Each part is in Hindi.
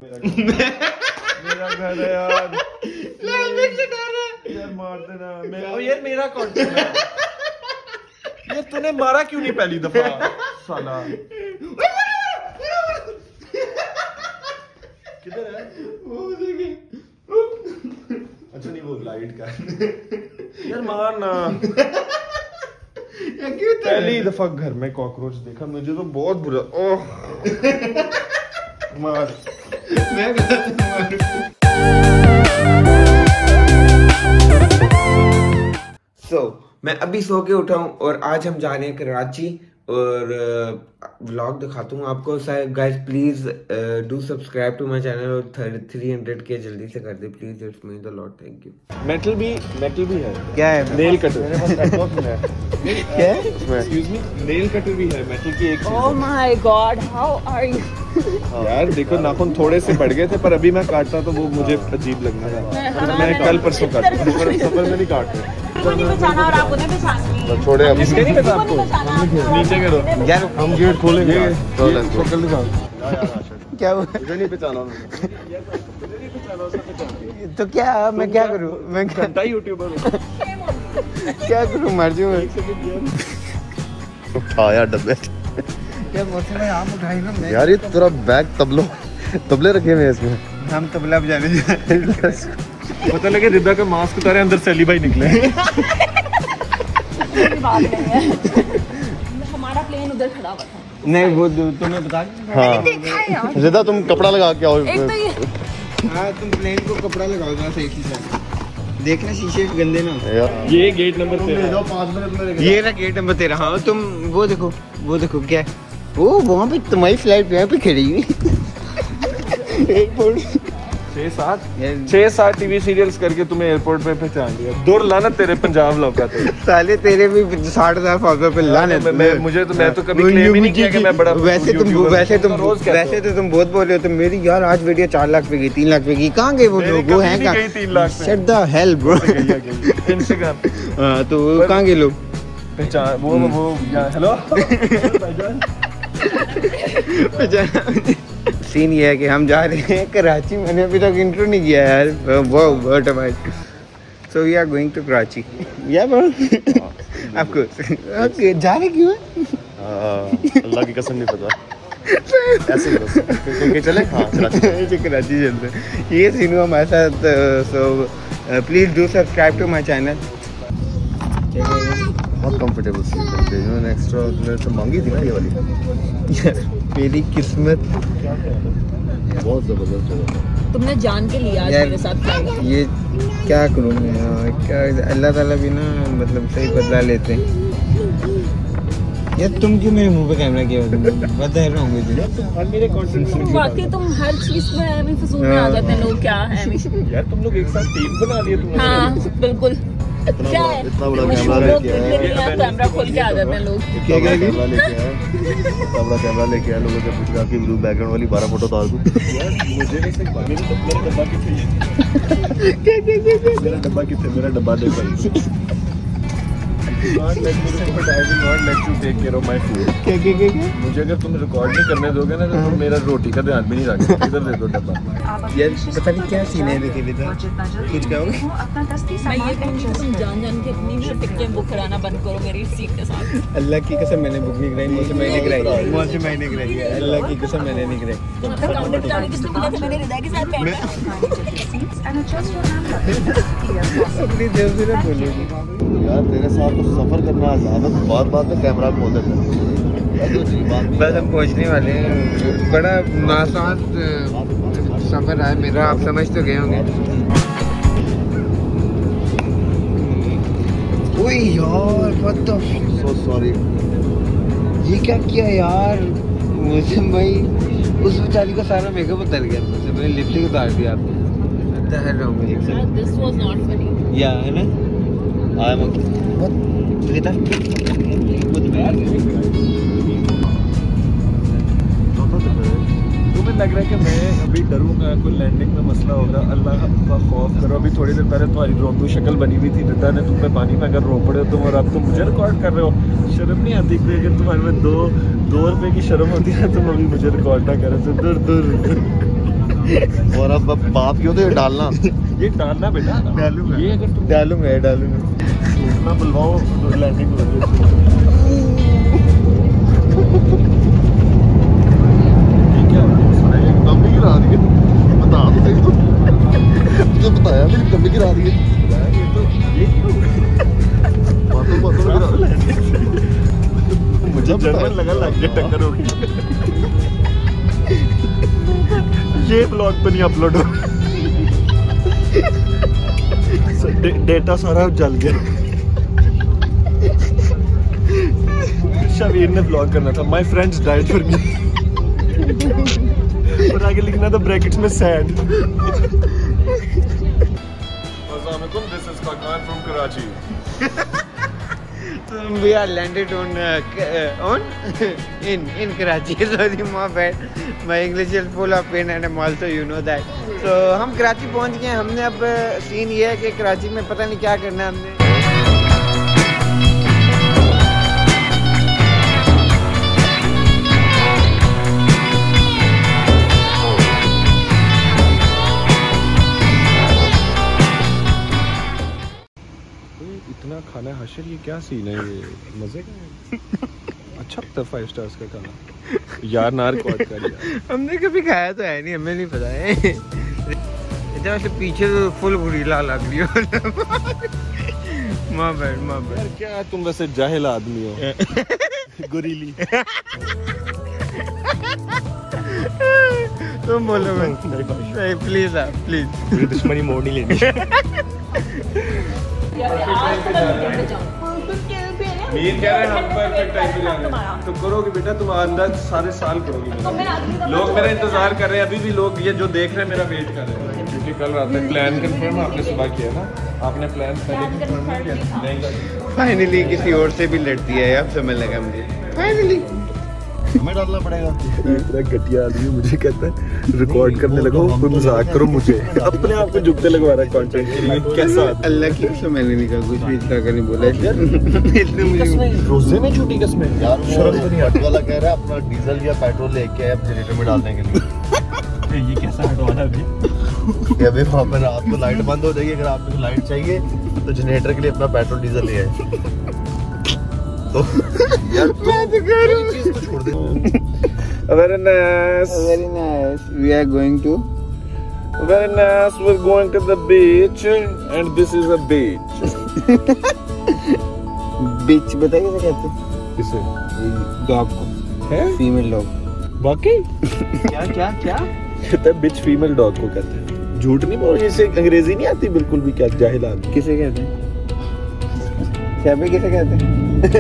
मेरा घर है यार। यार मार देना यार, मेरा कंटेंट है ये। तूने मारा क्यों नहीं पहली दफा साला? किधर है वो? देखिए अच्छा नहीं वो लाइट का यार मारना। पहली दफा घर में कॉकरोच देखा मुझे तो बहुत बुरा। ओह मार। मैं अभी सो के उठा हूँ और आज हम जा रहे हैं कराची और व्लॉग दिखाता हूँ आपको। Guys please do subscribe to my channel और 300 के जल्दी से कर दे please. It's mean the lot, thank you. Metal भी है। क्या है? Nail cutter. क्या? एक्सक्यूज मी, नेल कटर भी है मेटल की एक। Oh my God, how are you? यार देखो नाखून थोड़े से बढ़ गए थे पर अभी मैं काटता तो वो मुझे अजीब लगना था। मैं कल परसों काटता, सफर में नहीं काटता। नहीं पहचाना और आप उन्हें पहचान छोड़े अब इसके नहीं पता आपको। नीचे करो यार, हम गेट खोलेंगे। शक्ल दिखाओ। क्या हुआ? इधर नहीं पहचाना तो क्या मैं क्या करूँ? मैं घंटा यूट्यूबर हूँ। क्या करूँ? मर जाऊँ। उठा यार डब्बे। क्या मौसम है? आम उठाई ना मैं। यार ये तेरा बैग तबले रखे हुए हैं इसमें। हम तबला बजाने जा रहे हैं। पता लगे रिदा का मास्क उतारे अंदर से अली भाई निकले। बात नहीं है। हमारा प्लेन उधर खड़ा हुआ था। नहीं वो तुम्हें बता। हाँ रिदा तुम कपड़ा लगा के आओ। एक तो ये हाँ तुम प्लेन को कपड़ा लगाओ ना सही से। देखना शीशे गंदे ना। ये गेट नंबर 13। 5 मिनट में। ये रहा गेट नंबर 13। हाँ तुम वो देखो क्या है वो वहाँ पे तुम्हारी फ्लाइट यहाँ पे खड़ी हुई। 6-7 टीवी सीरियल्स करके तुम्हें एयरपोर्ट पे पहचान लिया। दूर लाना तेरे पंजाब लौका थे साले। तेरे भी 60,000 फॉलोअर पे लाने। मैं तो कभी क्लेम ही नहीं किया कि मैं बड़ा। वैसे तो तुम बहुत बोल रहे हो। तो मेरी यार आज वीडियो 4 लाख पे गई, 3 लाख पे गई। कहाँ गए वो लोग? वो हैं कहाँ? 3 लाख पे। Shut the hell bro. Instagram हाँ तो कहाँ गए लोग? पहचान वो हेलो सीन ये है कि हम जा रहे हैं कराची। मैंने अभी तक इंट्रो नहीं किया यार। What about? So we are going to Karachi. या ब्रो आपको ओके जा रहे क्यों हैं? अल्लाह की कसम नहीं पता। ऐसे ही चले। हाँ कराची चलते हैं। ये सीन हुआ हमारे साथ। So please do subscribe to my channel. बहुत कंफर्टेबल सीट है। इन्होंने एक्स्ट्रा तो मांगी थी ना ये वाली। मेरी किस्मत बहुत जबरदस्त जगह। तुमने जान के लिया आज मेरे साथ फ्लाइट। ये क्या करूँ मैं यार? क्या अल्लाह ताला भी ना मतलब सही बदला लेते हैं। यार तुम क्यों मेरे मुंह पे कैमरा किया? बता रहा हूँ मेरे कंटेंट। बाकी तुम हर चीज में फसूल में आ जाते हैं लोग। क्या है यार तुम लोग एक साथ टीम बना लिए तुमने। हाँ बिल्कुल। क्या है इतना बड़ा मशहूर लोग कैमरा खोल के आ जाते हैं लोग। क्या कैमरा लेके आया? इतना बड़ा कैमरा लेके आया। लोगों से पूछ रहा कि ब्लू बैकग्राउंड वाली 12 फोटो डाल दूं। मुझे नहीं मेरा डब्बा किथे? मेरा डब्बा दे भाई। Not let me say, but I will not let you take care of my food. क्या? मुझे अगर तुम रिकॉर्ड नहीं करने दोगे ना तो तुम मेरा रोटी का ध्यान भी नहीं रखोगे। इधर दे दो डब्बा। यार पता नहीं क्या सीन है। देखिए कुछ कहोगे? मैं ये कहूँगी तुम जान के अपनी भी टिकटें बुक कराना बंद करो मेरी सीट के साथ। अल्लाह की कसम मैंने बुक नहीं कराई। मुझसे मैंने कराई। अल्लाह की कसम मैंने नहीं कराई। काउंटर पे जाने किसने बोला था? मैंने हृदय के साथ बैठना। अपनी दिल से ना बोलोगी यार तेरे साथ तो सफर करना आसान है। बात में कैमरा खोल देते हैं। बस हम पहुंचने वाले हैं। बड़ा आसान सफर है मेरा। आप समझ तो गए होंगे। ओए यार व्हाट द सो सॉरी। ये क्या किया यार? मुझे भाई उस बेचारी का सारा मेकअप उतर गया। मुझे मैंने लिपस्टिक उतार दिया आपने। This was not funny. या है ना? आई एम तुम्हें लग रहा है कि मैं अभी डरूंगा कोई लैंडिंग में मसला होगा? अल्लाह का खौफ करो। अभी थोड़ी देर पहले तुम्हारी रोंदू शक्ल बनी हुई थी। रिदा ने तुम पे पानी में अगर रो पड़े हो तुम और अब तुम मुझे रिकॉर्ड कर रहे हो। शर्म नहीं आती? अगर तुम्हारे में 2 रुपए की शर्म होती है तुम अभी मुझे रिकॉर्ड ना करो तो दूर और अब बाप क्यों तो ये डालना ये डालना बेटा, डालूंगा ये अगर तुम डालूंगा टूटना बुलवाओ तो लैंडिंग हो गई। ये क्या कमी गिरा रही है, बता तो सही तो मुझे बताया मेरी कमी गिरा रही है यार, ये क्यों बातों गिरा मुझे जर्मन लगा लग गया टक्कर होगी। ये ब्लॉग तो नहीं अपलोड हो, डेटा सारा जल गया। शबीर ने ब्लॉग करना था, my friends died for me, और आगे लिखना था ब्रैकेट्स में सैड। अस्सलाम वालेकुम, this is Farman from Karachi. We are landed on in Karachi. Sorry, my bad. My English is full of pain and I'm also, you know that. So हम कराची पहुंच गए। हमने अब सीन ये है कि कराची में पता नहीं क्या करना है हमने। इतना खाना है हाशिर, ये क्या सीन है, ये मजे का है? अच्छा लगता है 5 स्टार्स का खाना यार, ना रिकॉर्ड कर यार। हमने कभी खाया तो है नहीं, हमें नहीं पता है। इतना से पीछे तो फुल गुरीला लग रही हो। माँ बैठ यार क्या तुम वैसे जाहिल आदमी हो। गुरीली तुम बोलो नहीं, प्लीज प्लीज दुश्मनी मोड़ नहीं लेनी। मीर कह रहे हैं हम परफेक्ट टाइम पे जा रहे हैं, तो करोगे बेटा, तुम अंदर सारे साल करोगे। लोग मेरा इंतजार कर रहे हैं, अभी भी लोग ये जो देख रहे हैं मेरा वेट कर रहे हैं, क्योंकि कल रात तक प्लान कंफर्म आपने सुबह किया ना, आपने प्लान पहले कंफर्म नहीं किया। नहीं, फाइनली किसी और से भी लड़ती है, अब समझ लगा मुझे। फाइनली हमें डालना पड़ेगा। इतना घटिया आदमी मुझे कहता है रिकॉर्ड करने लगा, कोई मजाक करो मुझे, अपने आप को झुकते लगवा रहा है कंटेंट के लिए। कैसा अल्लाह की कसम, मैंने नहीं कहा कुछ भी, इतना का नहीं बोला इसने मुझे। रोजे में झूठी कसमें यार शर्म तो नहीं हट वाला कह रहा है अपना डीजल या पेट्रोल लेके आए जनरेटर में डालने के लिए। ये कैसा हटवाना है अभी वहाँ पर रात को लाइट बंद हो जाएगी, अगर आपको लाइट चाहिए तो जनरेटर के लिए अपना पेट्रोल डीजल ले आए। तो यार मैं तो कह रही हूँ चीज तो छोड़ दे। Very nice. Very nice. We are going to. Very nice. We're going to the beach, and this is a beach. Beach बताइए क्या कहते हैं? किसे? Dog को। है? Female dog। बाकी? क्या? कहते हैं bitch female dog को कहते हैं। झूठ नहीं बोल, इसे अंग्रेजी नहीं आती बिल्कुल भी, क्या जाहिल आदमी। किसे कहते हैं? शबे किसे कहते हैं?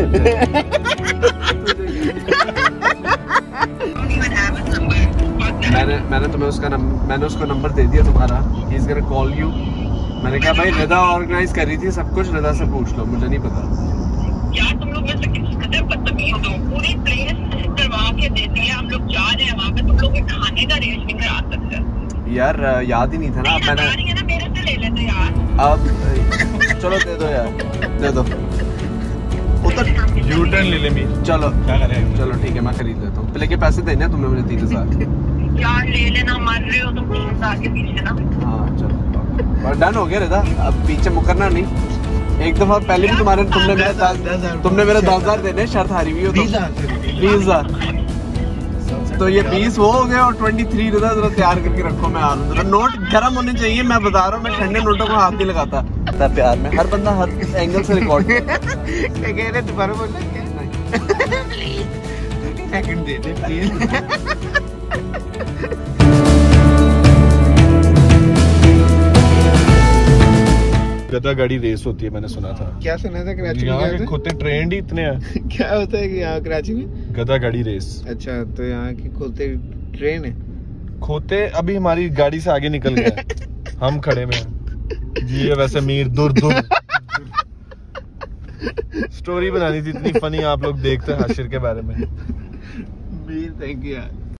मैंने तुम्हें मैंने उसको नंबर दे दिया तुम्हारा। He is gonna call you. मैंने कहा भाई रिदा ऑर्गेनाइज कर रही थी सब कुछ, रिदा से पूछ लो, मुझे नहीं पता। यार तुम लोग में से कितने बदतमीज हो, पूरी प्लेस करवा के देते हैं, हम लोग जा रहे हैं वहाँ पे, तुम लोग खाने का रेंज नहीं करा सकते यार याद ही नहीं था ना। मैंने ना मेरे से ले लेते यार। अब चलो दे दो यार, दे दो। यू टर्न ले ले मीर। चलो क्या करें? चलो ठीक है, मैं खरीद लेता हूँ। लेकिन पैसे देने तुमने मुझे 3000। यार ले लेना, मर रहे हो तुम 3000 के पीछे ना। हाँ चलो, और डन हो गया रिदा, अब पीछे मुकरना नहीं। एक दफा पहले भी तुमने मेरे 10,000 देने, शर्त हारी हुई हो तो 20,000। तो ये 20 वो हो गए और 23 रिदा जरा तैयार करके रखो, मैं आ रहा हूँ। नोट गर्म होने चाहिए, मैं बता रहा हूँ, मैं ठंडे नोटों को हाथ नहीं लगाता प्यार में। हर बंदा हर एंगल से रिकॉर्ड कह रहे दोबारा बोलना क्या? प्लीज सेकंड दे दे प्लीज। गधा गाड़ी रेस होती है, मैंने सुना था। क्या सुना था कराची में? यहाँ क्या के होता खोते ट्रेंड ही इतने हैं। है? क्या होता है कि यहाँ कराची में गधा गाड़ी रेस। अच्छा, तो यहाँ की खोते ट्रेन है। खोते अभी हमारी गाड़ी से आगे निकल गए, हम खड़े में हैं। जी ये वैसे मीर दूर स्टोरी बनानी थी, इतनी फनी आप लोग देखते हैं हाशिर के बारे में। मीर थैंक यू यार।